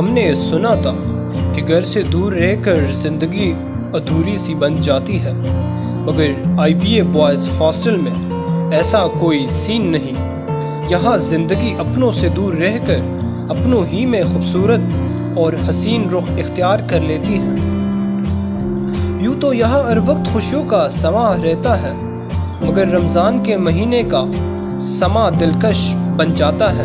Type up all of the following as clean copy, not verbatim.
हमने सुना था कि घर से दूर रहकर ज़िंदगी अधूरी सी बन जाती है, मगर आईबीए बॉयज़ हॉस्टल में ऐसा कोई सीन नहीं। यहाँ ज़िंदगी अपनों से दूर रहकर अपनों ही में खूबसूरत और हसीन रुख इख्तियार कर लेती है। यूँ तो यहाँ हर वक्त खुशियों का समा रहता है, मगर रमज़ान के महीने का समा दिलकश बन जाता है।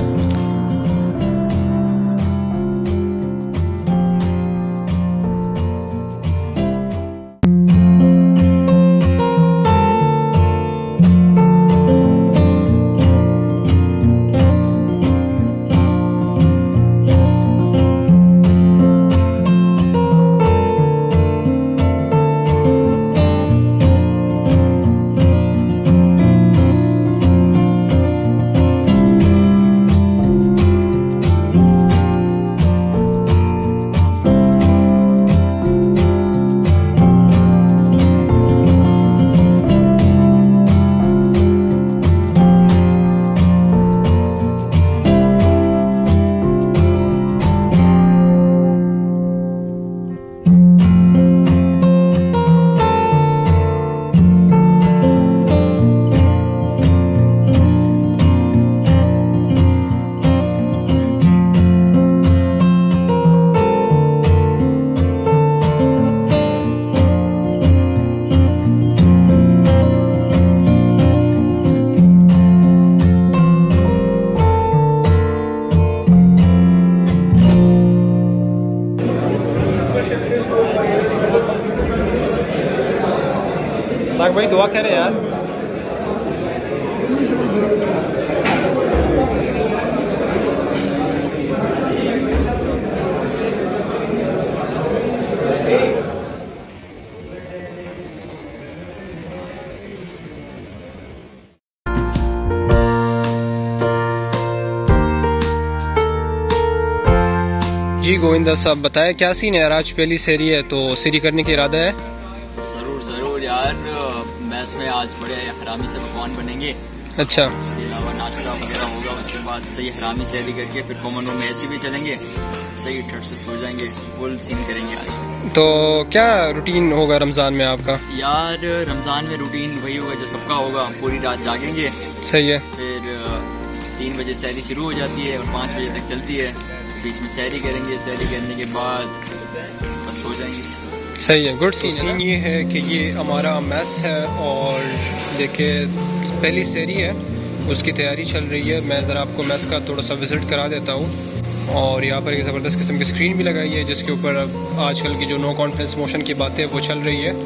भाई दुआ करें यार। जी गोविंदा साहब बताए क्या सीन है यार? आज पहली सेरी है तो सेरी करने का इरादा है? जरूर यार, मैस में आज बड़े हरामी से पकवान बनेंगे। अच्छा, उसके अलावा नाश्ता वगैरह होगा, उसके बाद सही हरामी सेरी करके फिर कॉमन रूम में ऐसे भी चलेंगे, सही ठट से सो जाएंगे, फुल सीन करेंगे आज। तो क्या रूटीन होगा रमज़ान में आपका? यार रमज़ान में रूटीन वही होगा जो सबका होगा, पूरी रात जागेंगे। सही है। फिर 3 बजे सहरी शुरू हो जाती है और 5 बजे तक चलती है, बीच में सहरी करेंगे, सहरी करने के बाद बस हो जाएंगे। सही है, गुड सीन। ये है कि ये हमारा मैस है और देखिए पहली सेरी है, उसकी तैयारी चल रही है। मैं ज़रा आपको मैस का थोड़ा सा विज़िट करा देता हूँ। और यहाँ पर एक ज़बरदस्त किस्म की स्क्रीन भी लगाई है जिसके ऊपर अब आजकल की जो नो कॉन्फिडेंस मोशन की बातें वो चल रही है।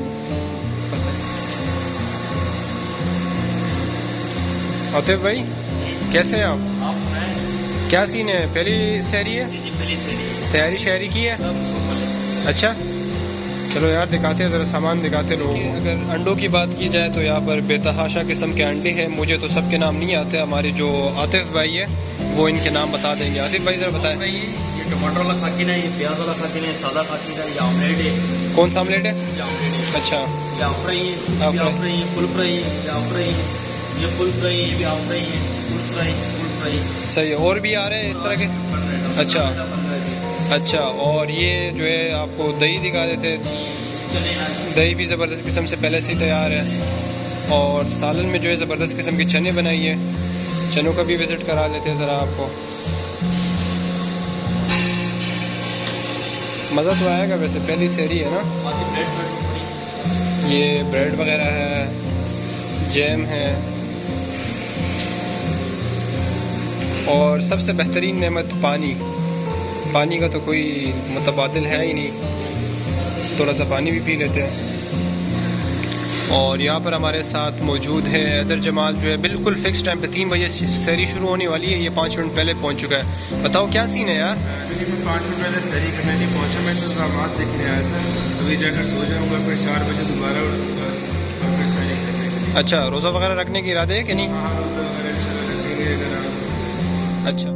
आतिफ भाई कैसे हैं आप? क्या सीन है? पहली सेरी है? तैयारी शहरी की है? अच्छा चलो यार दिखाते हैं, ज़रा सामान दिखाते लोगों को। अगर अंडों की बात की जाए तो यहाँ पर बेतहाशा किस्म के अंडे हैं। मुझे तो सबके नाम नहीं आते, हमारे जो आतिफ भाई है वो इनके नाम बता देंगे। आतिफ भाई ज़रा बताएं। ये टमाटर वाला खाकिन है, ये प्याज वाला खाकिन है, सादा खाकिन है, ये ऑमलेट है। कौन सा ऑमलेट है? ये ऑमलेट है। अच्छा, ये हाफ फ्राई है, ये हाफ फ्राई है, फुल फ्राई है, ये हाफ फ्राई है, ये फुल फ्राई है, ये हाफ फ्राई है, फुल फ्राई, फुल फ्राई। सही है। और भी आ रहे हैं इस तरह के? अच्छा, और ये जो है आपको दही दिखा देते, दही भी ज़बरदस्त किस्म से पहले से ही तैयार है। और सालन में जो है ज़बरदस्त किस्म की चने बनाई है, चनों का भी विज़िट करा लेते हैं ज़रा आपको। मज़ा तो आएगा वैसे, पहली सेरी है ना। ये ब्रेड वगैरह है, जैम है और सबसे बेहतरीन नेमत पानी। पानी का तो कोई मुतबादिल है ही नहीं, थोड़ा सा पानी भी पी लेते हैं। और यहाँ पर हमारे साथ मौजूद है हैदर जमाल, जो है बिल्कुल फिक्स टाइम पे 3 बजे सेरी शुरू होने वाली है, ये 5 मिनट पहले पहुँच चुका है। बताओ क्या सीन है यार? 5 मिनट पहले सेरी करने नहीं पहुँचा, मैं इंतजाम देखने आया था, अभी जाकर सो जाऊँगा, फिर 4 बजे दोबारा उठूँगा और फिर सेरी करने के लिए। अच्छा, रोज़ा वगैरह रखने की इरादे है कि नहीं? हाँ, रोज़ा वगैरह इंशाल्लाह रखेंगे अगर आप। अच्छा,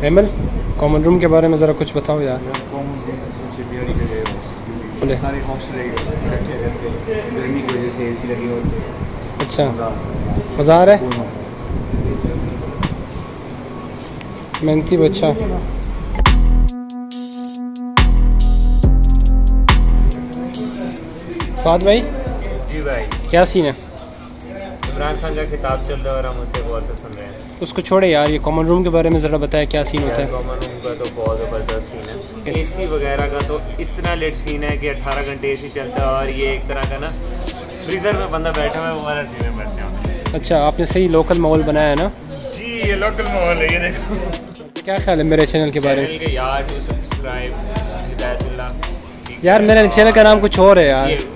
एमएल कॉमन रूम के बारे में ज़रा कुछ बताओ यार। कॉमन रूम तो सबसे प्यारी जगह है, क्योंकि सारे हॉस्टल इकट्ठे रहते हैं, गर्मी की वजह से एसी लगी होती है। अच्छा, मज़ा आ रहा है। मेहनती बच्चा। फाद भाई जी भाई, क्या सीन है? इमरान खान का खिताब चल रहा है और हम उसे गौर से सुन रहे हैं। उसको छोड़े यार, ये कॉमन रूम के बारे में ज़रा बताया क्या सीन होता है? कॉमन रूम का तो बहुत ज़बरदस्त सीन है। एसी वगैरह का तो इतना लेट सीन है कि 18 घंटे एसी चलता है और ये एक तरह का ना फ्रीज़र में बंदा बैठा हुआ है, वो वाला सीन है बस। अच्छा, आपने सही लोकल माहौल बनाया है ना? जी, ये लोकल माहौल है, ये देखो। क्या ख्याल है मेरे चैनल के बारे में? यार टू सब्सक्राइब हिदायतुल्लाह। यार मेरे चैनल का नाम कुछ और है यार।